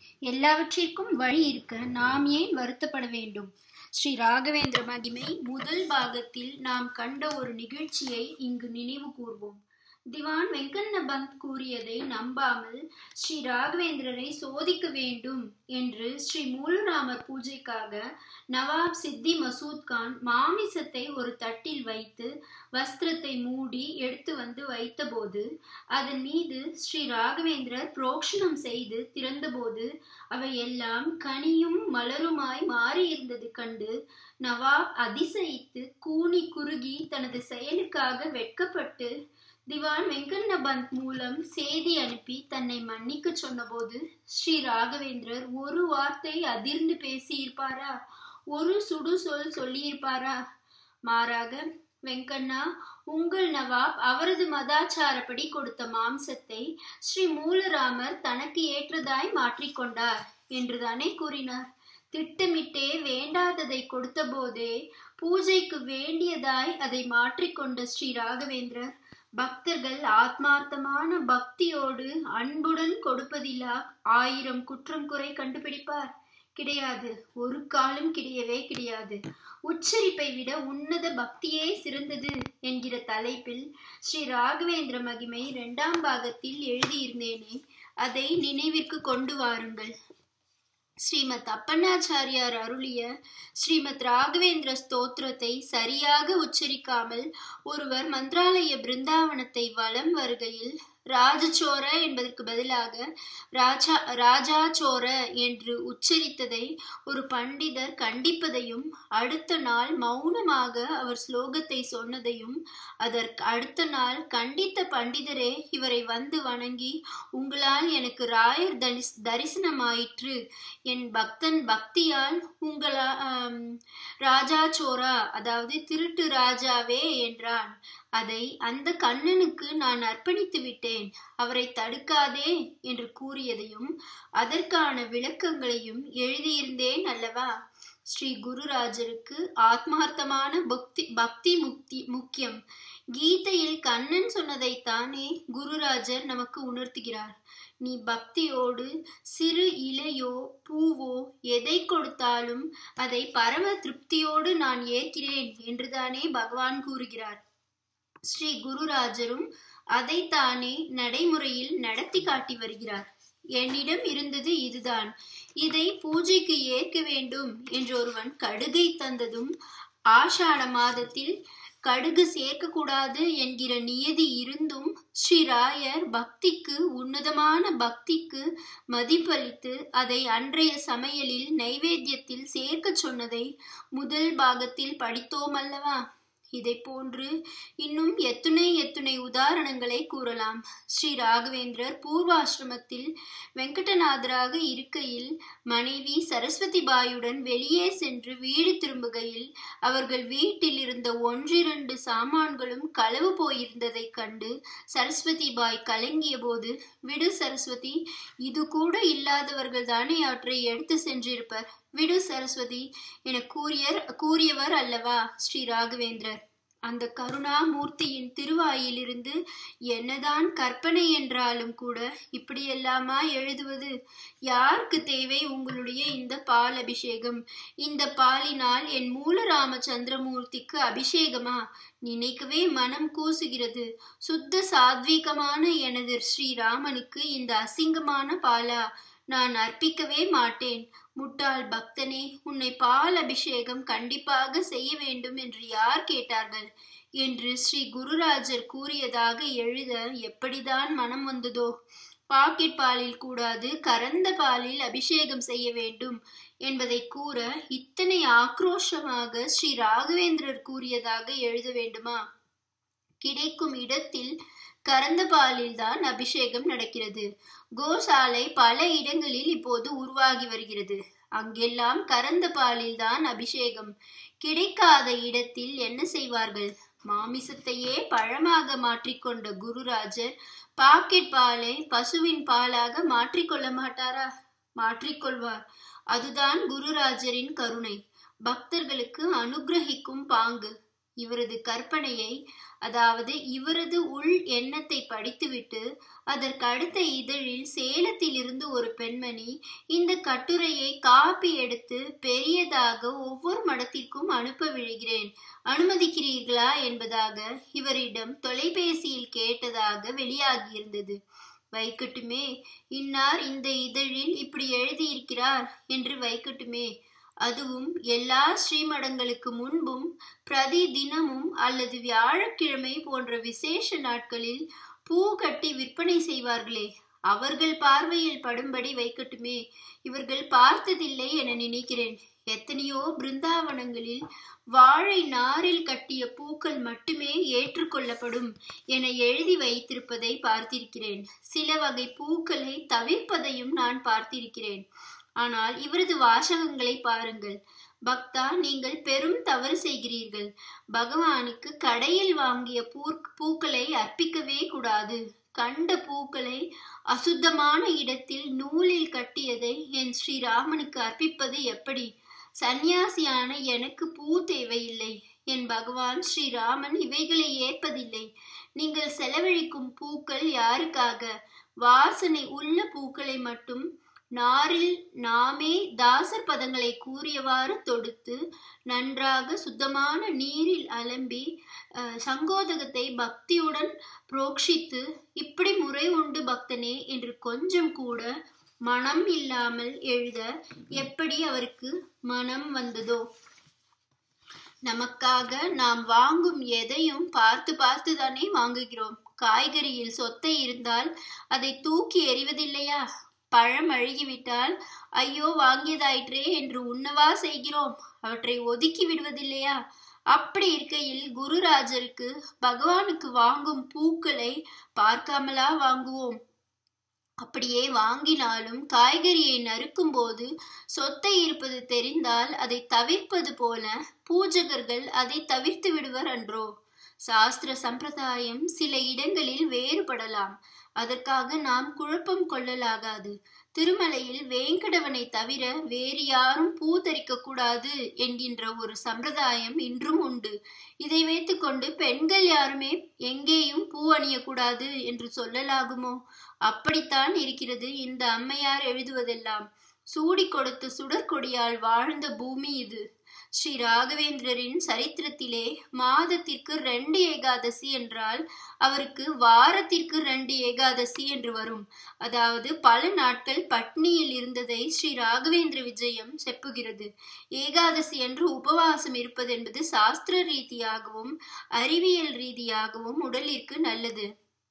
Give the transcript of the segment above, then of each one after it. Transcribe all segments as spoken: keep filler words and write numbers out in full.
எல்லாவற்றிற்கும் வழி இருக்க நாம் ஏன் வருத்தப்பட வேண்டும்? ஸ்ரீ ராகவேந்திர மகிமை முதல் பாகத்தில் நாம் கண்ட ஒரு நிகழ்ச்சியை இங்கு நினைவு கூர்வோம். திவான் வெங்கண்ண பந்த் கூறியதை நம்பாமல் ஸ்ரீ ராகவேந்திரரை சோதிக்க வேண்டும் என்று ஸ்ரீ மூலராமர் பூஜைக்காக நவாப் சித்தி மசூத் கான் மாமிசத்தை ஒரு தட்டில் வைத்து வஸ்திரத்தை மூடி எடுத்து வந்து வைத்தபோது அதன் மீது ஸ்ரீ ராகவேந்திரர் புரோக்ஷணம் செய்து திறந்தபோது அவை எல்லாம் கனியும் மலருமாய் மாறியிருந்தது கண்டு நவாப் அதிசயித்து கூனி குறுகி தனது செயலுக்காக வெட்கப்பட்டு திவான் வெங்கண்ண பந்த் மூலம் செய்தி அனுப்பி தன்னை மன்னிக்க சொன்னபோது ஸ்ரீ ராகவேந்திரர் ஒரு வார்த்தை அதிர்ந்து பேசியிருப்பாரா? ஒரு சுடு சொல் சொல்லியிருப்பாரா? மாறாக, வெங்கண்ணா, உங்கள் நவாப் அவரது மதாச்சாரப்படி கொடுத்த மாம்சத்தை ஸ்ரீ மூலராமர் தனக்கு ஏற்றதாய் மாற்றிக்கொண்டார் என்றுதானே கூறினார். திட்டமிட்டே வேண்டாததை கொடுத்த போதே பூஜைக்கு வேண்டியதாய் அதை மாற்றிக்கொண்ட ஸ்ரீ ராகவேந்திரர் பக்தர்கள் ஆத்மார்த்தமான பக்தியோடு அன்புடன் கொடுப்பதிலா ஆயிரம் குற்றம் குறை கண்டுபிடிப்பார்? கிடையாது, ஒரு காலம் கிடையவே கிடையாது. உச்சரிப்பை விட உன்னத பக்தியே சிறந்தது என்கிற தலைப்பில் ஸ்ரீ ராகவேந்திர மகிமை இரண்டாம் பாகத்தில் எழுதியிருந்தேனே, அதை நினைவிற்கு கொண்டு வாருங்கள். ஸ்ரீமத் அப்பண்ணாச்சாரியார் அருளிய ஸ்ரீமத் ராகவேந்திர ஸ்தோத்திரத்தை சரியாக உச்சரிக்காமல் ஒருவர் மந்திராலய பிருந்தாவனத்தை வலம் வருகையில் ராஜச்சோர என்பதற்கு பதிலாக ராஜா ராஜாச்சோர என்று உச்சரித்ததை ஒரு பண்டிதர் கண்டிப்பதையும், அடுத்த நாள் மௌனமாக அவர் ஸ்லோகத்தை சொன்னதையும், அதற்கு அடுத்த நாள் கண்டித்த பண்டிதரே இவரை வந்து வணங்கி, உங்களால் எனக்கு ராயர் தரிஸ் தரிசனமாயிற்று, என் பக்தன் பக்தியால் உங்களா ராஜாச்சோரா, அதாவது திருட்டு ராஜாவே என்றான். அதை அந்த கண்ணனுக்கு நான் அர்ப்பணித்து விட்டேன், அவரை தடுக்காதே என்று கூறியதையும் அதற்கான விளக்கங்களையும் எழுதியிருந்தேன் அல்லவா? ஸ்ரீ குருராஜருக்கு ஆத்மார்த்தமான பக்தி பக்தி முக்தி முக்கியம். கீதையில் கண்ணன் சொன்னதைத்தானே குருராஜர் நமக்கு உணர்த்துகிறார். நீ பக்தியோடு சிறு இலையோ பூவோ எதை கொடுத்தாலும் அதை பரம திருப்தியோடு நான் ஏற்கிறேன் என்றுதானே பகவான் கூறுகிறார். ஸ்ரீ குருராஜரும் அதைத்தானே நடைமுறையில் நடத்தி காட்டி வருகிறார். என்னிடம் இருந்தது இதுதான், இதை பூஜைக்கு ஏற்க வேண்டும் என்று ஒருவன் கடுகை தந்ததும், ஆஷாட மாதத்தில் கடுகு சேர்க்க கூடாது என்கிற நியதி இருந்தும் ஸ்ரீராயர் பக்திக்கு, உன்னதமான பக்திக்கு மதிப்பளித்து அதை அன்றைய சமையலில் நைவேத்தியத்தில் சேர்க்க சொன்னதை முதல் பாகத்தில் படித்தோம் அல்லவா? இதை போன்று இன்னும் எத்துணை எத்துணை உதாரணங்களை கூறலாம். ஸ்ரீ ராகவேந்திரர் பூர்வாசிரமத்தில் வெங்கடநாதராக இருக்கையில் மனைவி சரஸ்வதி பாயுடன் வெளியே சென்று வீடு திரும்புகையில் அவர்கள் வீட்டில் இருந்த ஒன்றிரண்டு சாமான்களும் களவு போயிருந்ததை கண்டு சரஸ்வதி பாய் கலங்கிய போது, விடு சரஸ்வதி, இது கூட இல்லாதவர்கள் தானே அவற்றை எடுத்து சென்றிருப்பர், விடு சரஸ்வதி என கூறிய கூறியவர் அல்லவா ஸ்ரீ ராகவேந்திரர். அந்த கருணாமூர்த்தியின் திருவாயிலிருந்து என்னதான் கற்பனை என்றாலும் கூட இப்படியெல்லாமா எழுதுவது? யாருக்கு தேவை உங்களுடைய இந்த பால் அபிஷேகம்? இந்த பாலினால் என் மூல ராமச்சந்திரமூர்த்திக்கு அபிஷேகமா? நினைக்கவே மனம் கூசுகிறது. சுத்த சாத்வீகமான எனது ஸ்ரீராமனுக்கு இந்த அசிங்கமான பாலா? நான் அர்ப்பிக்கவே மாட்டேன். முட்டாள் பக்தனே, உன்னை பால் அபிஷேகம் கண்டிப்பாக செய்ய வேண்டும் என்று யார் கேட்டார்கள் என்று ஸ்ரீ குருராஜர் கூறியதாக எழுத எப்படிதான் மனம் வந்ததோ? பாக்கெட் பாலில் கூடாது, கறந்த பாலில் அபிஷேகம் செய்ய வேண்டும் என்பதை கூற இத்தனை ஆக்ரோஷமாக ஸ்ரீ ராகவேந்திரர் கூறியதாக எழுத வேண்டுமா? கிடைக்கும் இடத்தில் கறந்த பாலில் தான் அபிஷேகம் நடக்கிறது. கோசாலை பல இடங்களில் இப்போது உருவாகி வருகிறது. அங்கெல்லாம் கறந்த பாலில் தான் அபிஷேகம். கிடைக்காத இடத்தில் என்ன செய்வார்கள்? மாமிசத்தையே பழமாக மாற்றிக்கொண்ட குருராஜர் பாக்கெட் பாலை பசுவின் பாலாக மாற்றிக்கொள்ள மாட்டாரா? மாற்றிக்கொள்வார். அதுதான் குருராஜரின் கருணை, பக்தர்களுக்கு அனுகிரகிக்கும் பாங்கு. இவரது கற்பனையை, அதாவது இவரது உள் எண்ணத்தை படித்துவிட்டு அதற்கு அடுத்த இதழில் சேலத்தில் இருந்து ஒரு பெண்மணி இந்த கட்டுரையை காப்பி எடுத்து பெரியதாக ஒவ்வொரு மடத்திற்கும் அனுப்ப விழுகிறேன், அனுமதிக்கிறீர்களா என்பதாக இவரிடம் தொலைபேசியில் கேட்டதாக வெளியாகியிருந்தது. வைக்கட்டுமே, இன்னார் இந்த இதழில் இப்படி எழுதியிருக்கிறார் என்று வைக்கட்டுமே. அதுவும் எல்லா ஸ்ரீமடங்களுக்கு முன்பும் பிரதி தினமும் அல்லது வியாழக்கிழமை போன்ற விசேஷ நாட்களில் பூ கட்டி விற்பனை செய்வார்களே, அவர்கள் பார்வையில் படும்படி வைக்கட்டுமே. இவர்கள் பார்த்ததில்லை என நினைக்கிறேன். எத்தனையோ பிருந்தாவனங்களில் வாழை நாரில் கட்டிய பூக்கள் மட்டுமே ஏற்றுக்கொள்ளப்படும் என எழுதி வைத்திருப்பதை பார்த்திருக்கிறேன். சில வகை பூக்களை தவிர்ப்பதையும் நான் பார்த்திருக்கிறேன். ஆனால் இவரது வாசகங்களை பாருங்கள். பக்தா, நீங்கள் பெரும் தவறு செய்கிறீர்கள். பகவானுக்கு கடையில் வாங்கிய பூ பூக்களை அர்ப்பிக்கவே கூடாது. கண்ட பூக்களை அசுத்தமான இடத்தில் நூலில் கட்டியதை என் ஸ்ரீராமனுக்கு அர்ப்பிப்பது எப்படி? சந்நியாசியான எனக்கு பூ தேவையில்லை. என் பகவான் ஸ்ரீராமன் இவைகளை ஏற்பதில்லை. நீங்கள் செலவழிக்கும் பூக்கள் யாருக்காக? வாசனை உள்ள பூக்களை மட்டும் நாரில் நாமே தாசர் பதங்களை கூறியவாறு தொடுத்து நன்றாக சுத்தமான நீரில் அலம்பி சங்கோதகத்தை பக்தியுடன் புரோக்ஷித்து, இப்படி முறை உண்டு பக்தனே என்று கொஞ்சம் கூட மனம் இல்லாமல் எழுத எப்படி அவருக்கு மனம் வந்ததோ? நமக்காக நாம் வாங்கும் எதையும் பார்த்து பார்த்து தானே வாங்குகிறோம். காய்கறியில் சொத்தை இருந்தால் அதை தூக்கி எறிவதில்லையா? பழம் அழுகிவிட்டால் ஐயோ வாங்கியதாயிற்றே என்று உண்ணவா செய்கிறோம்? அவற்றை ஒதுக்கி விடுவதில்லையா? அப்படி இருக்கையில் குருராஜருக்கு பகவானுக்கு வாங்கும் பூக்களை பார்க்காமலா வாங்குவோம்? அப்படியே வாங்கினாலும் காய்கறியை நறுக்கும் போது சொத்தை இருப்பது தெரிந்தால் அதை தவிர்ப்பது போல பூஜகர்கள் அதை தவிர்த்து விடுவர் அன்றோ? சாஸ்திர சம்பிரதாயம் சில இடங்களில் வேறுபடலாம். அதற்காக நாம் குழப்பம் கொள்ளலாகாது. திருமலையில் வேங்கடவனை தவிர வேறு யாரும் பூ தரிக்க கூடாது என்கின்ற ஒரு சம்பிரதாயம் இன்றும் உண்டு. இதை வைத்துக்கொண்டு பெண்கள் யாருமே எங்கேயும் பூ அணியக்கூடாது என்று சொல்லலாகுமோ? அப்படித்தான் இருக்கிறது இந்த அம்மையார் எழுதுவதெல்லாம். சூடி கொடுத்த சுடற்கொடியால் வாழ்ந்த பூமி இது. ஸ்ரீ ராகவேந்திரரின் சரித்திரத்திலே மாதத்திற்கு ரெண்டு ஏகாதசி என்றால் அவருக்கு வாரத்திற்கு ரெண்டு ஏகாதசி என்று வரும். அதாவது பல நாட்கள் பட்னியில் இருந்ததை ஸ்ரீ ராகவேந்திர விஜயம் செப்புகிறது. ஏகாதசி என்று உபவாசம் இருப்பது என்பது சாஸ்திர ரீதியாகவும் அறிவியல் ரீதியாகவும் உடலிற்கு நல்லது.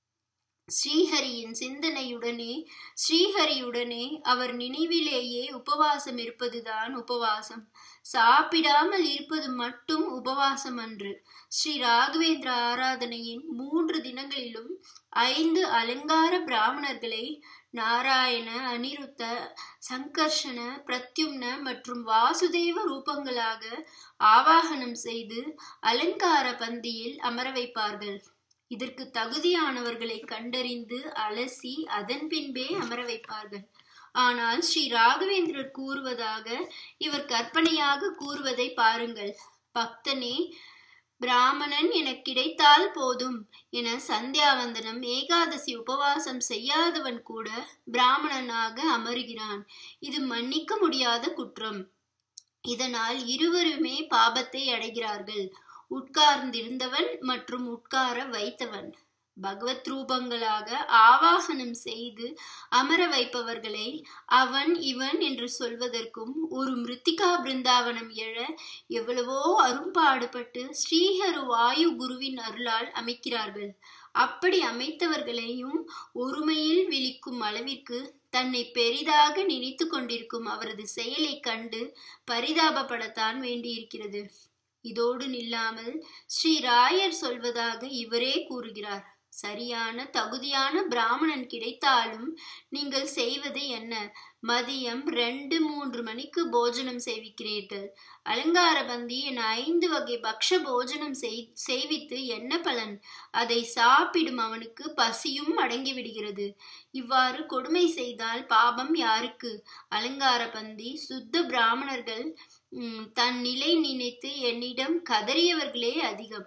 ஸ்ரீஹரியின் சிந்தனையுடனே ஸ்ரீஹரியுடனே அவர் நினைவிலேயே உபவாசம் இருப்பதுதான் உபவாசம். சாப்பிடாமல் இருப்பது மட்டும் உபவாசம் அன்று. ஸ்ரீ ராகவேந்திர ஆராதனையின் மூன்று தினங்களிலும் ஐந்து அலங்கார பிராமணர்களை நாராயண, அனிருத்த, சங்கர்ஷண, பிரத்யும்ன மற்றும் வாசுதேவ ரூபங்களாக ஆவாகனம் செய்து அலங்கார பந்தியில் அமர வைப்பார்கள். இதற்கு தகுதியானவர்களை கண்டறிந்து அலசி அதன் பின்பே அமர வைப்பார்கள். ஆனால் ஸ்ரீ ராகவேந்திரர் கூறுவதாக இவர் கற்பனையாக கூறுவதை பாருங்கள். பக்தனே, பிராமணன் என கிடைத்தால் போதும் என சந்தியாவந்தனம் ஏகாதசி உபவாசம் செய்யாதவன் கூட பிராமணனாக அமருகிறான். இது மன்னிக்க முடியாத குற்றம். இதனால் இருவருமே பாபத்தை அடைகிறார்கள். உட்கார்ந்திருந்தவன் மற்றும் உட்கார வைத்தவன். பகவத் ரூபங்களாக ஆவாகனம் செய்து அமர வைப்பவர்களை அவன் இவன் என்று சொல்வதற்கும் ஒரு மிருத்திகா பிருந்தாவனம் எழ எவ்வளவோ அரும்பாடுபட்டு ஸ்ரீஹரு வாயு குருவின் அருளால் அமைக்கிறார்கள். அப்படி அமைத்தவர்களையும் ஒருமையில் விழிக்கும் அளவிற்கு தன்னை பெரிதாக நினைத்து கொண்டிருக்கும் அவரது செயலை கண்டு பரிதாபப்படத்தான் வேண்டியிருக்கிறது. இதோடு நில்லாமல் ஸ்ரீ ராயர் சொல்வதாக இவரே கூறுகிறார். சரியான தகுதியான பிராமணன் கிடைத்தாலும் நீங்கள் செய்வது என்ன? மதியம் ரெண்டு மூன்று மணிக்கு போஜனம் செய்விக்கிறீர்கள். அலங்கார பந்தி என ஐந்து வகை பக்ஷ போஜனம் செய்வித்து என்ன பலன்? அதை சாப்பிடும் அவனுக்கு பசியும் அடங்கி விடுகிறது. இவ்வாறு கொடுமை செய்தால் பாபம் யாருக்கு? அலங்கார பந்தி சுத்த பிராமணர்கள் உம் தன் நிலை நினைத்து என்னிடம் கதறியவர்களே அதிகம்.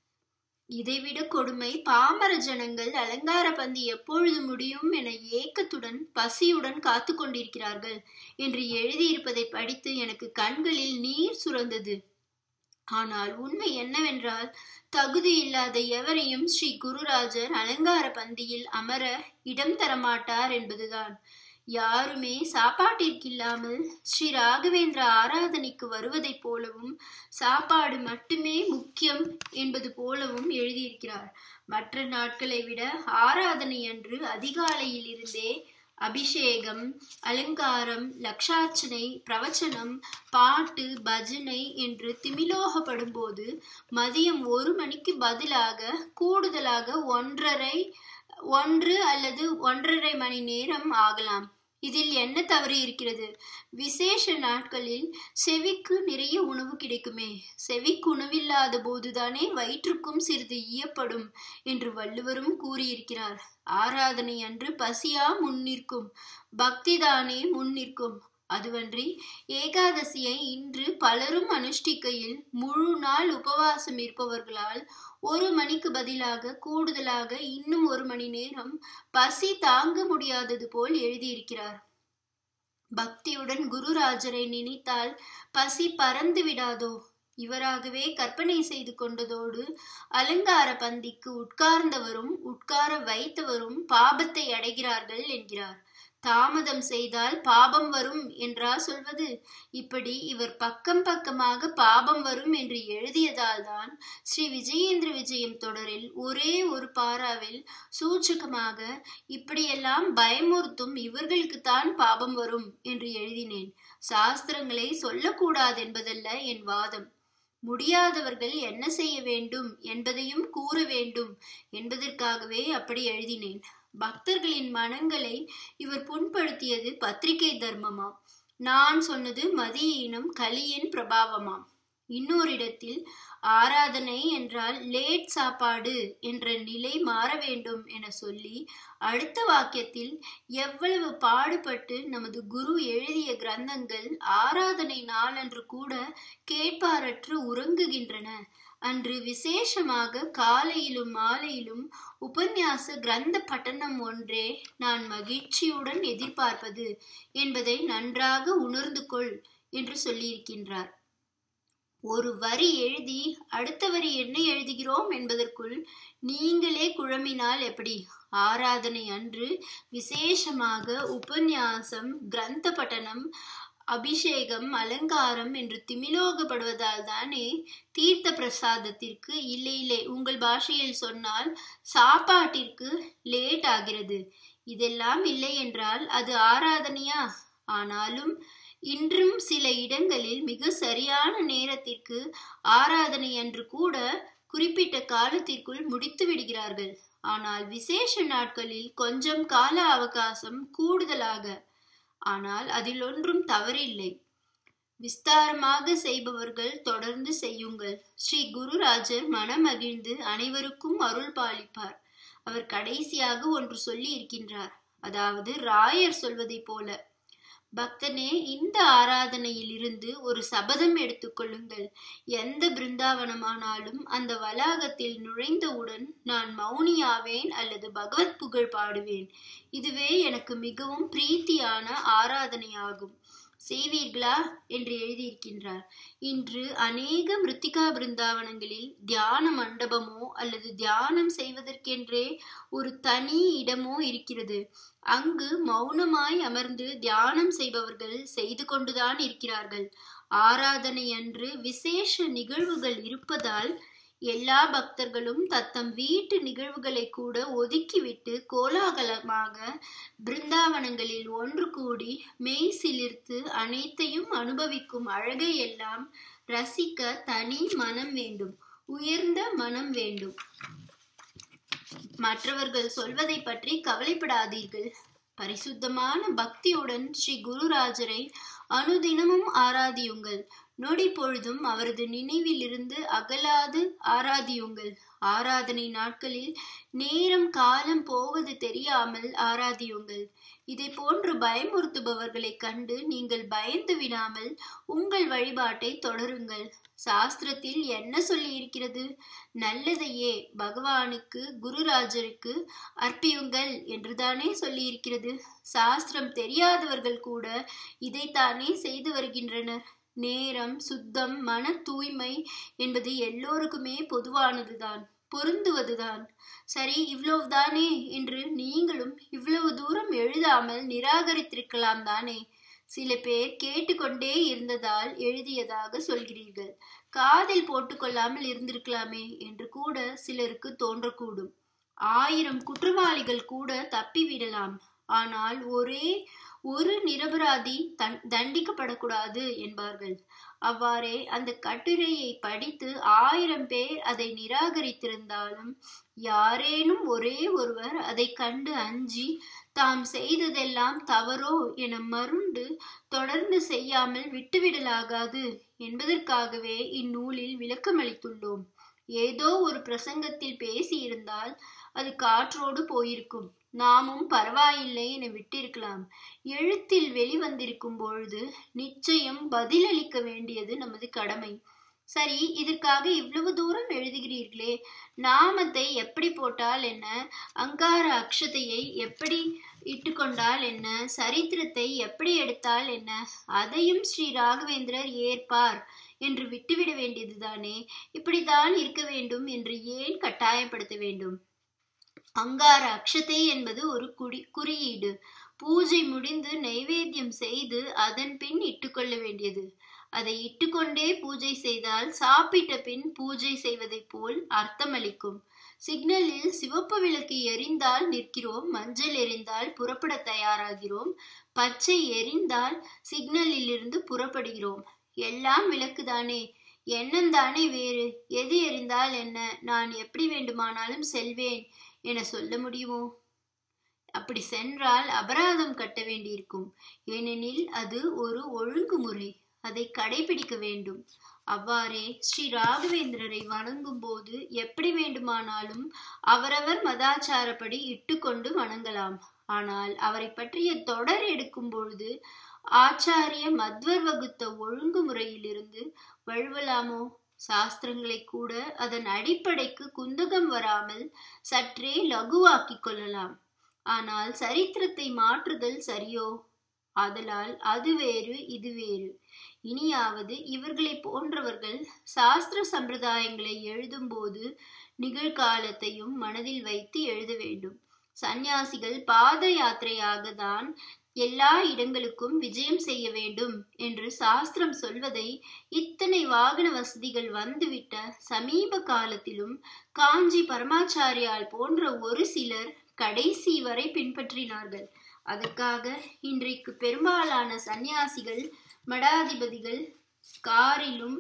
இதைவிட கொடுமை பாமர ஜனங்கள் அலங்கார பந்தி எப்பொழுது முடியும் என ஏக்கத்துடன் பசியுடன் காத்து கொண்டிருக்கிறார்கள் என்று எழுதியிருப்பதை படித்து எனக்கு கண்களில் நீர் சுரந்தது. ஆனால் உண்மை என்னவென்றால் தகுதி இல்லாத எவரையும் ஸ்ரீ குருராஜர் அலங்கார பந்தியில் அமர இடம் தரமாட்டார் என்பதுதான். யாருமே சாப்பாட்டிற்கில்லாமல் ஸ்ரீ ராகவேந்திர ஆராதனைக்கு வருவதைப் போலவும் சாப்பாடு மட்டுமே முக்கியம் என்பது போலவும் எழுதியிருக்கிறார். மற்ற நாட்களை விட ஆராதனை அன்று அதிகாலையில் இருந்தே அபிஷேகம், அலங்காரம், லக்ஷார்ச்சனை, பிரவச்சனம், பாட்டு, பஜனை என்று திமிலோகப்படும் போது மதியம் ஒரு மணிக்கு பதிலாக கூடுதலாக ஒன்றரை ஒன்று அல்லது ஒன்றரை மணி நேரம் ஆகலாம். இதில் என்ன தவறு இருக்கிறது? விசேஷ நாட்களில் செவிக்கு நிறைய உணவு கிடைக்குமே. செவிக்கு உணவில்லாத போதுதானே வயிற்றுக்கும் சிறிது ஈயப்படும் என்று வள்ளுவரும் கூறியிருக்கிறார். ஆராதனை அன்று பசியா முன்னிற்கும், பக்திதானே முன்னிற்கும். அதுவன்றி ஏகாதசியை இன்று பலரும் அனுஷ்டிக்கையில் முழு நாள் உபவாசம் இருப்பவர்களால் ஒரு மணிக்கு பதிலாக கூடுதலாக இன்னும் ஒரு மணி நேரம் பசி தாங்க முடியாதது போல் எழுதியிருக்கிறார். பக்தியுடன் குருராஜரை நினைத்தால் பசி பறந்து விடாதோ? இவராகவே கற்பனை செய்து கொண்டதோடு அலங்கார பந்திக்கு உட்கார்ந்தவரும் உட்கார வைத்தவரும் பாபத்தை அடைகிறார்கள் என்கிறார். தாமதம் செய்தால் பாபம் வரும் என்றா சொல்வது? இப்படி இவர் பக்கம் பக்கமாக பாபம் வரும் என்று எழுதியதால் தான் ஸ்ரீ விஜயேந்திர விஜயம் தொடரில் ஒரே ஒரு பாராவில் சூட்சகமாக இப்படியெல்லாம் பயமுறுத்தும் இவர்களுக்குத்தான் பாபம் வரும் என்று எழுதினேன். சாஸ்திரங்களை சொல்லக்கூடாது என்பதல்ல என் வாதம். முடியாதவர்கள் என்ன செய்ய வேண்டும் என்பதையும் கூற வேண்டும் என்பதற்காகவே அப்படி எழுதினேன். பக்தர்களின் மனங்களை இவர் புண்படுத்தியது பத்திரிகை தர்மமாம். நான் சொன்னது மதியீனம் கலியின் பிரபாவமாம். இன்னொரு இடத்தில் ஆராதனை என்றால் லேட் சாப்பாடு என்ற நிலை மாற வேண்டும் என சொல்லி அடுத்த வாக்கியத்தில் எவ்வளவு பாடுபட்டு நமது குரு எழுதிய கிரந்தங்கள் ஆராதனை நாளன்று கூட கேட்பாரற்று உறங்குகின்றன. அன்று விசேஷமாக காலையிலும் மாலையிலும் உபன்யாச கிரந்த பட்டணம் ஒன்றே நான் மகிழ்ச்சியுடன் எதிர்பார்ப்பது என்பதை நன்றாக உணர்ந்து கொள் என்று சொல்லியிருக்கின்றார். ஒரு வரி எழுதி அடுத்த வரி என்ன எழுதுகிறோம் என்பதற்குள் நீங்களே குழம்பினால் எப்படி? ஆராதனை அன்று விசேஷமாக உபன்யாசம், கிரந்த பட்டணம், அபிஷேகம், அலங்காரம் என்று திமிலோகப்படுவதால் தானே தீர்த்த பிரசாதத்திற்கு இல்லை இல்லை உங்கள் பாஷையில் சொன்னால் சாப்பாட்டிற்கு லேட் ஆகிறது. இதெல்லாம் இல்லை என்றால் அது ஆராதனையா? ஆனாலும் இன்றும் சில இடங்களில் மிக சரியான நேரத்திற்கு ஆராதனை அன்று கூட குறிப்பிட்ட காலத்திற்குள் முடித்து விடுகிறார்கள். ஆனால் விசேஷ நாட்களில் கொஞ்சம் கால அவகாசம் கூடுதலாக. ஆனால் அதில் ஒன்றும் தவறில்லை. விஸ்தாரமாக செய்பவர்கள் தொடர்ந்து செய்யுங்கள். ஸ்ரீ குருராஜர் மனமகிழ்ந்து அனைவருக்கும் அருள் பாலிப்பார். அவர் கடைசியாக ஒன்று சொல்லி இருக்கின்றார். அதாவது ராயர் சொல்வதை போல, பக்தனே, இந்த ஆராதனையில் இருந்து ஒரு சபதம் எடுத்துக்கொள்ளுங்கள். எந்த பிருந்தாவனமானாலும் அந்த வளாகத்தில் நுழைந்தவுடன் நான் மௌனியாவேன் அல்லது பகவத் புகழ் பாடுவேன். இதுவே எனக்கு மிகவும் பிரீத்தியான ஆராதனையாகும். செய்வீர்களா என்று எழுதியிருக்கின்றார். இன்று அநேக மிருத்திகா பிருந்தாவனங்களில் தியான மண்டபமோ அல்லது தியானம் செய்வதற்கென்றே ஒரு தனி இடமோ இருக்கிறது. அங்கு மௌனமாய் அமர்ந்து தியானம் செய்பவர்கள் செய்து கொண்டுதான் இருக்கிறார்கள். ஆராதனை அன்று விசேஷ நிகழ்வுகள் இருப்பதால் எல்லா பக்தர்களும் தத்தம் வீட்டு நிகழ்வுகளை கூட ஒதுக்கிவிட்டு கோலாகலமாக பிருந்தாவனங்களில் ஒன்று கூடி மெய் சிலிர்த்து அனைத்தையும் அனுபவிக்கும் அழகை எல்லாம் ரசிக்க தனி மனம் வேண்டும், உயர்ந்த மனம் வேண்டும். மற்றவர்கள் சொல்வதை பற்றி கவலைப்படாதீர்கள். பரிசுத்தமான பக்தியுடன் ஸ்ரீ குருராஜரை அனுதினமும் ஆராதியுங்கள். நொடி பொழுதும் அவரது நினைவில் இருந்து அகலாது ஆராதியுங்கள். ஆராதனை நாட்களில் நேரம் காலம் போவது தெரியாமல் ஆராதியுங்கள். இதை போன்று பயமுறுத்துபவர்களை கண்டு நீங்கள் பயந்து விடாமல் உங்கள் வழிபாட்டை தொடருங்கள். சாஸ்திரத்தில் என்ன சொல்லி இருக்கிறது? நல்லதையே பகவானுக்கு குருராஜருக்கு அர்ப்பியுங்கள் என்றுதானே சொல்லி இருக்கிறது. சாஸ்திரம் தெரியாதவர்கள் கூட இதைத்தானே செய்து வருகின்றனர். நேரம், சுத்தம், மன தூய்மை என்பது எல்லோருக்குமே பொதுவானதுதான், பொருந்துவதுதான். சரி, இவ்வளவுதானே என்று நீங்களும் இவ்வளவு தூரம் எழுதாமல் நிராகரித்திருக்கலாம் தானே? சில பேர் கேட்டுக்கொண்டே இருந்ததால் எழுதியதாக சொல்கிறீர்கள். காதில் போட்டுக்கொள்ளாமல் இருந்திருக்கலாமே என்று கூட சிலருக்கு தோன்றக்கூடும். ஆயிரம் குற்றவாளிகள் கூட தப்பிவிடலாம். ஆனால் ஒரே ஒரு நிரபராதி தன் தண்டிக்கப்படக்கூடாது என்பார்கள். அவ்வாறே அந்த கட்டுரையை படித்து ஆயிரம் பேர் அதை நிராகரித்திருந்தாலும் யாரேனும் ஒரே ஒருவர் அதை கண்டு அஞ்சி தாம் செய்ததெல்லாம் தவறோ என மருண்டு தொடர்ந்து செய்யாமல் விட்டுவிடலாகாது என்பதற்காகவே இந்நூலில் விளக்கமளித்துள்ளோம். ஏதோ ஒரு பிரசங்கத்தில் பேசியிருந்தால் அது காற்றோடு போயிருக்கும். நாமும் பரவாயில்லை என விட்டிருக்கலாம். எழுத்தில் வெளிவந்திருக்கும் பொழுது நிச்சயம் பதிலளிக்க வேண்டியது நமது கடமை. சரி, இதற்காக இவ்வளவு தூரம் எழுதுகிறீர்களே, நாமத்தை எப்படி போட்டால் என்ன, அங்கார அக்ஷதையை எப்படி இட்டுக்கொண்டால் என்ன, சரித்திரத்தை எப்படி எடுத்தால் என்ன, அதையும் ஸ்ரீ ராகவேந்திரர் ஏற்பார் என்று விட்டுவிட வேண்டியதுதானே? இப்படித்தான் இருக்க வேண்டும் என்று ஏன் கட்டாயப்படுத்த வேண்டும்? அங்கார அக்ஷதை என்பது ஒரு குடி குறியீடு. பூஜை முடிந்து நைவேத்தியம் செய்து அதன் பின் இட்டுக்கொள்ள வேண்டியது. அதை இட்டுக்கொண்டே பூஜை செய்தால் சாப்பிட்ட பின் பூஜை செய்வதை போல் அர்த்தமளிக்கும். சிக்னலில் சிவப்பு விளக்கு எரிந்தால் நிற்கிறோம், மஞ்சள் எரிந்தால் புறப்பட தயாராகிறோம், பச்சை எரிந்தால் சிக்னலில் இருந்து புறப்படுகிறோம். எல்லாம் விளக்குதானே, எண்ணந்தானே வேறு. எது எரிந்தால் என்ன, நான் எப்படி வேண்டுமானாலும் செல்வேன் என சொல்ல முடியுமோ? அப்படி சென்றால் அபராதம் கட்ட வேண்டியிருக்கும். ஏனெனில் அது ஒரு ஒழுங்குமுறை, அதை கடைபிடிக்க வேண்டும். அவ்வாறே ஸ்ரீ ராகவேந்திரரை வணங்கும் போது எப்படி வேண்டுமானாலும் அவரவர் மதாச்சாரப்படி இட்டுக்கொண்டு வணங்கலாம். ஆனால் அவரை பற்றிய தொடர் எடுக்கும் பொழுது ஆச்சாரிய மத்வர் வகுத்த ஒழுங்குமுறையிலிருந்து வழுவலாமோ? சாஸ்திரங்களை கூட அதன் அடிப்படைக்கு குந்தகம் வராமல் சற்றே லகுவாக்கி கொள்ளலாம். ஆனால் சரித்திரத்தை மாற்றுதல் சரியோ? ஆதலால் அது வேறு இது வேறு. இனியாவது இவர்களை போன்றவர்கள் சாஸ்திர சம்பிரதாயங்களை எழுதும் போது நிகழ்காலத்தையும் மனதில் வைத்து எழுத வேண்டும். சந்நியாசிகள் பாத யாத்திரையாக தான் எல்லா இடங்களுக்கும் விஜயம் செய்ய வேண்டும் என்று சாஸ்திரம் சொல்வதை இத்தனை வாகன வசதிகள் வந்துவிட்ட சமீப காலத்திலும் காஞ்சி பரமாச்சாரியால் போன்ற ஒரு சிலர் கடைசி வரை பின்பற்றினார்கள். அதற்காக இன்றைக்கு பெரும்பாலான சந்நியாசிகள் மடாதிபதிகள் காரிலும்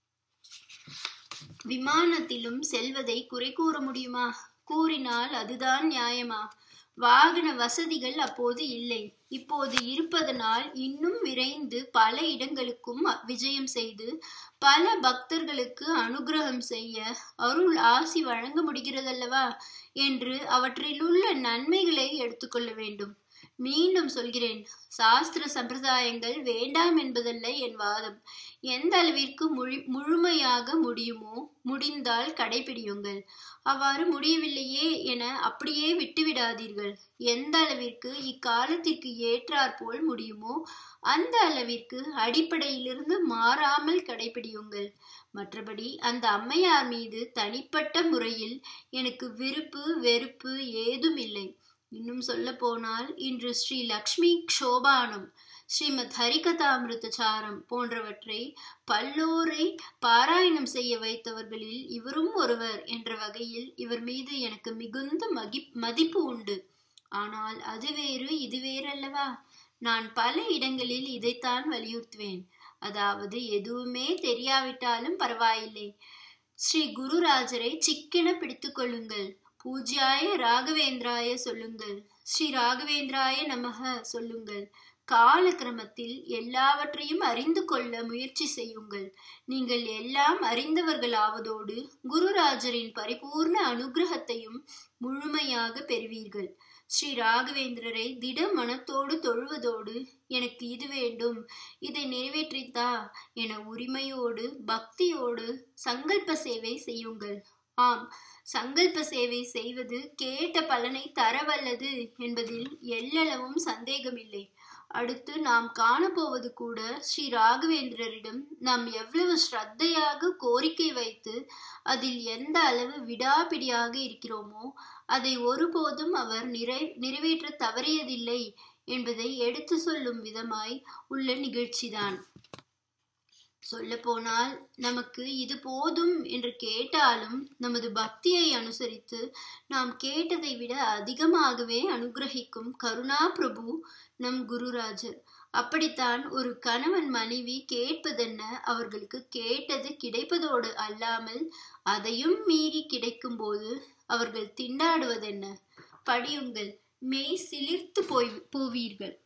விமானத்திலும் செல்வதை குறை கூற முடியுமா? கூறினால் அதுதான் நியாயமா? வாகன வசதிகள் அப்போது இல்லை. இப்போது இருப்பதனால் இன்னும் விரைந்து பல இடங்களுக்கும் விஜயம் செய்து பல பக்தர்களுக்கு அனுகிரகம் செய்ய அருள் ஆசி வழங்க முடிகிறதல்லவா என்று அவற்றிலுள்ள நன்மைகளை எடுத்துக்கொள்ள வேண்டும். மீண்டும் சொல்கிறேன், சாஸ்திர சம்பிரதாயங்கள் வேண்டாம் என்பதல்ல என் வாதம். எந்த அளவிற்கு முழு முழுமையாக முடியுமோ முடிந்தால் கடைபிடியுங்கள். அவ்வாறு முடியவில்லையே என அப்படியே விட்டுவிடாதீர்கள். எந்த அளவிற்கு இக்காலத்திற்கு ஏற்றாற்போல் முடியுமோ அந்த அளவிற்கு அடிப்படையிலிருந்து மாறாமல் கடைபிடியுங்கள். மற்றபடி அந்த அம்மையார் மீது தனிப்பட்ட முறையில் எனக்கு விருப்பு வெறுப்பு ஏதும் இல்லை. இன்னும் சொல்ல போனால் இன்று ஸ்ரீ லக்ஷ்மி க்ஷோபானம், ஸ்ரீமத் ஹரிகதாமிருதசாரம் போன்றவற்றை பல்லோரை பாராயணம் செய்ய வைத்தவர்களில் இவரும் ஒருவர் என்ற வகையில் இவர் மீது எனக்கு மிகுந்த மகி மதிப்பு உண்டு. ஆனால் அது வேறு இது வேறல்லவா? நான் பல இடங்களில் இதைத்தான் வலியுறுத்துவேன். அதாவது எதுவுமே தெரியாவிட்டாலும் பரவாயில்லை, ஸ்ரீ குருராஜரை சிக்கென பிடித்து கொள்ளுங்கள். பூஜ்யாய ராகவேந்திராய சொல்லுங்கள். ஸ்ரீ ராகவேந்திராய நமக சொல்லுங்கள். கால கிரமத்தில் எல்லாவற்றையும் அறிந்து கொள்ள முயற்சி செய்யுங்கள். நீங்கள் எல்லாம் அறிந்தவர்களாவதோடு குருராஜரின் பரிபூர்ண அனுகிரகத்தையும் முழுமையாக பெறுவீர்கள். ஸ்ரீ ராகவேந்திரரை திட மனத்தோடு தொழுவதோடு எனக்கு இது வேண்டும், இதை நிறைவேற்றித்தா என உரிமையோடு பக்தியோடு சங்கல்ப சேவை செய்யுங்கள். ஆம், சங்கல்ப சேவை செய்வது கேட்ட பலனை தரவல்லது என்பதில் எல்லளவும் சந்தேகமில்லை. அடுத்து நாம் காணப்போவது கூட ஸ்ரீ ராகவேந்திரரிடம் நாம் எவ்வளவு ஸ்ரத்தையாக கோரிக்கை வைத்து அதில் எந்த அளவு விடாபிடியாக இருக்கிறோமோ அதை ஒருபோதும் அவர் நிறை நிறைவேற்ற தவறியதில்லை என்பதை எடுத்து சொல்லும் விதமாய் உள்ள நிகழ்ச்சிதான். சொல்ல போனால் நமக்கு இது போதும் என்று கேட்டாலும் நமது பக்தியை அனுசரித்து நாம் கேட்டதை விட அதிகமாகவே அனுகிரகிக்கும் கருணா பிரபு நம் குருராஜர். அப்படித்தான் ஒரு கணவன் மனைவி கேட்பதென்ன, அவர்களுக்கு கேட்டது கிடைப்பதோடு அல்லாமல் அதையும் மீறி கிடைக்கும் போது அவர்கள் திண்டாடுவதென்ன. படியுங்கள், மெய் சிலிர்த்து போய் போவீர்கள்.